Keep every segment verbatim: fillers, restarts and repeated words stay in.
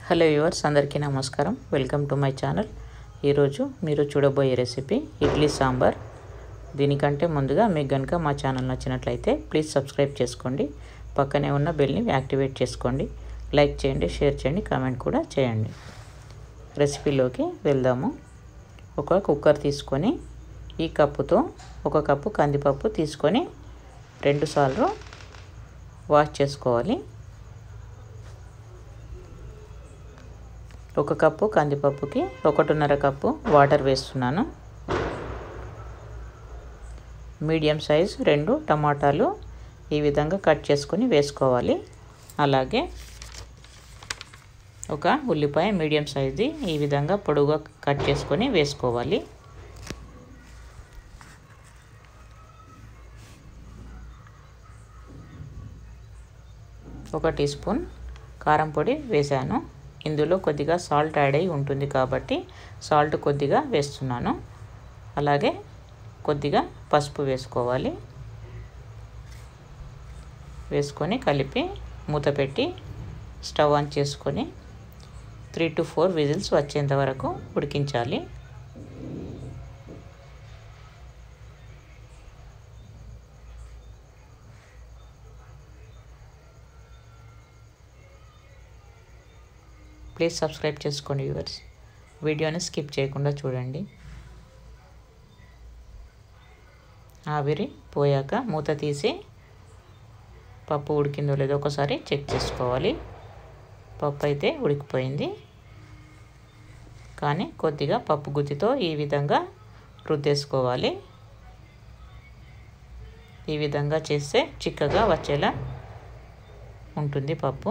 Hello viewers, అందరికీ నమస్కారం. Welcome to my channel. ఈరోజు మీరు చూడబోయే రెసిపీ ఇడ్లీ సాంబార్. దీనికంటే ముందుగా మీకు కనుక మా ఛానల్ నచ్చినట్లయితే ప్లీజ్ సబ్స్క్రైబ్ చేసుకోండి. పక్కనే ఉన్న బెల్ని యాక్టివేట్ చేసుకోండి. లైక్ చేయండి, షేర్ చేయండి, కామెంట్ కూడా చేయండి. రెసిపీలోకి వెళ్దాము. ఒక కుక్కర్ తీసుకొని ఈ కప్పుతో ఒక కప్పు కందిపప్పు తీసుకొని రెండుసార్లు వాష్ చేసుకోవాలి. ఒక కప్పు కందిపప్పుకి ఒకటిన్నర కప్పు వాటర్ వేస్తున్నాను. మీడియం సైజ్ రెండు టమాటాలు ఈ విధంగా కట్ చేసుకొని వేసుకోవాలి. అలాగే ఒక ఉల్లిపాయ మీడియం సైజ్ది ఈ విధంగా పొడుగుగా కట్ చేసుకొని వేసుకోవాలి. ఒక టీ స్పూన్ కారం పొడి వేసాను. ఇందులో కొద్దిగా సాల్ట్ యాడ్ అయి ఉంటుంది కాబట్టి సాల్ట్ కొద్దిగా వేస్తున్నాను. అలాగే కొద్దిగా పసుపు వేసుకోవాలి. వేసుకొని కలిపి మూత పెట్టి స్టవ్ ఆన్ చేసుకొని త్రీ టు ఫోర్ విజిల్స్ వచ్చేంత వరకు ఉడికించాలి. ప్లీజ్ సబ్స్క్రైబ్ చేసుకోండి వ్యూవర్స్. వీడియోని స్కిప్ చేయకుండా చూడండి. ఆవిరి పోయాక మూత తీసి పప్పు ఉడికిందో లేదో ఒకసారి చెక్ చేసుకోవాలి. పప్పు అయితే ఉడికిపోయింది, కానీ కొద్దిగా పప్పు గుత్తితో ఈ విధంగా రుద్దేసుకోవాలి. ఈ విధంగా చేస్తే చిక్కగా వచ్చేలా ఉంటుంది పప్పు.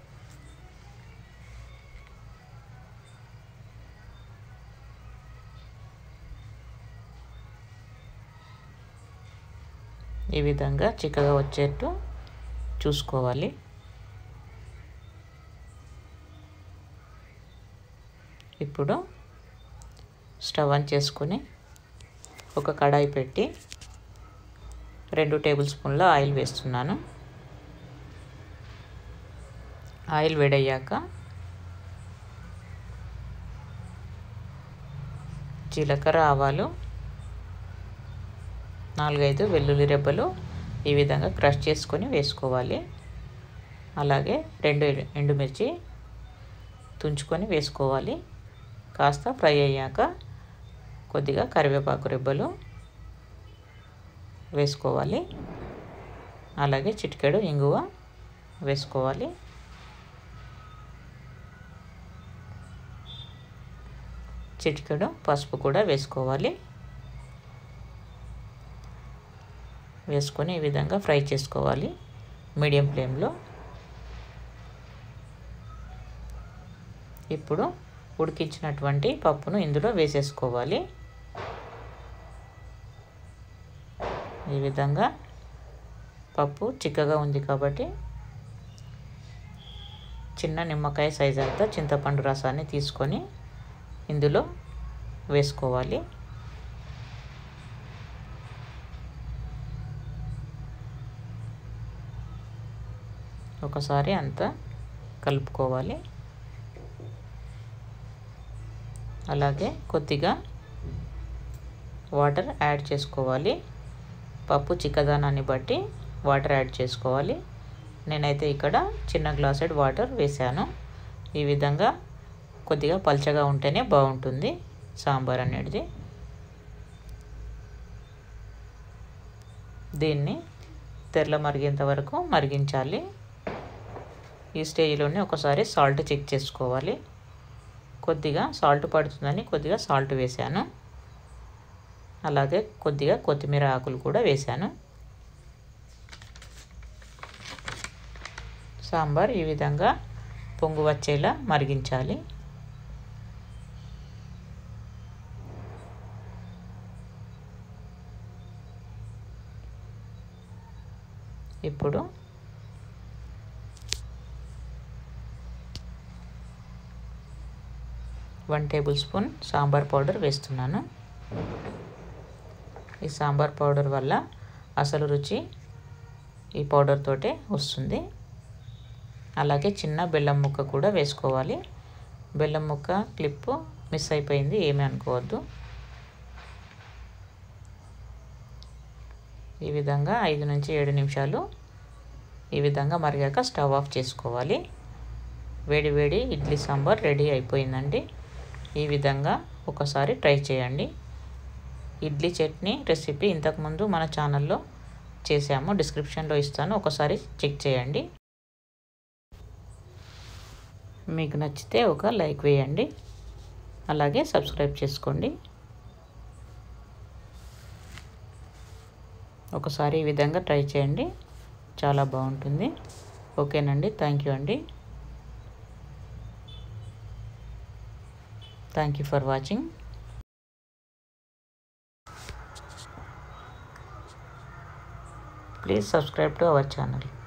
ఈ విధంగా చిక్కగా వచ్చేట్టు చూసుకోవాలి. ఇప్పుడు స్టవ్ ఆన్ చేసుకొని ఒక కడాయి పెట్టి రెండు టేబుల్ స్పూన్ల ఆయిల్ వేస్తున్నాను. ఆయిల్ వేడయ్యాక జీలకర్ర, ఆవాలు, నాలుగైదు వెల్లుల్లి రెబ్బలు ఈ విధంగా క్రష్ చేసుకొని వేసుకోవాలి. అలాగే రెండు ఎండుమిర్చి తుంచుకొని వేసుకోవాలి. కాస్త ఫ్రై అయ్యాక కొద్దిగా కరివేపాకు రెబ్బలు వేసుకోవాలి. అలాగే చిటికెడు ఇంగువ వేసుకోవాలి. చిటికెడు పసుపు కూడా వేసుకోవాలి. వేసుకొని ఈ విధంగా ఫ్రై చేసుకోవాలి మీడియం ఫ్లేమ్లో. ఇప్పుడు ఉడికించినటువంటి పప్పును ఇందులో వేసేసుకోవాలి. ఈ విధంగా పప్పు చిక్కగా ఉంది కాబట్టి చిన్న నిమ్మకాయ సైజ్ అంతా చింతపండు రసాన్ని తీసుకొని ఇందులో వేసుకోవాలి. ఒకసారి అంతా కలుపుకోవాలి. అలాగే కొద్దిగా వాటర్ యాడ్ చేసుకోవాలి. పప్పు చిక్కదనాన్ని బట్టి వాటర్ యాడ్ చేసుకోవాలి. నేనైతే ఇక్కడ చిన్న గ్లాసెడ్ వాటర్ వేసాను. ఈ విధంగా కొద్దిగా పల్చగా ఉంటేనే బాగుంటుంది సాంబార్ అనేది. దీన్ని తెరల మరిగేంత వరకు మరిగించాలి. ఈ స్టేజ్లోనే ఒకసారి సాల్ట్ చెక్ చేసుకోవాలి. కొద్దిగా సాల్ట్ పడుతుందని కొద్దిగా సాల్ట్ వేసాను. అలాగే కొద్దిగా కొత్తిమీర ఆకులు కూడా వేసాను. సాంబార్ ఈ విధంగా పొంగు వచ్చేలా మరిగించాలి. ఇప్పుడు one tablespoon sambar powder వేస్తున్నాను. ఈ సాంబార్ పౌడర్ వల్ల అసలు రుచి ఈ పౌడర్ తోటే వస్తుంది. అలాగే చిన్న బెల్లం ముక్క కూడా వేసుకోవాలి. బెల్లం ముక్క క్లిప్పు మిస్ అయిపోయింది, ఏమీ అనుకోవద్దు. ఈ విధంగా ఐదు నుంచి ఏడు నిమిషాలు ఈ విధంగా మరిగాక స్టవ్ ఆఫ్ చేసుకోవాలి. వేడి వేడి ఇడ్లీ సాంబార్ రెడీ అయిపోయిందండి. ఈ విధంగా ఒకసారి ట్రై చేయండి. ఇడ్లీ చట్నీ రెసిపీ ఇంతకుముందు మన ఛానల్లో చేసాము, డిస్క్రిప్షన్లో ఇస్తాను, ఒకసారి చెక్ చేయండి. మీకు నచ్చితే ఒక లైక్ వేయండి, అలాగే సబ్స్క్రైబ్ చేసుకోండి. ఒకసారి ఈ విధంగా ట్రై చేయండి, చాలా బాగుంటుంది. ఓకేనండి, థ్యాంక్ యూ అండి. Thank you for watching. Please subscribe to our channel.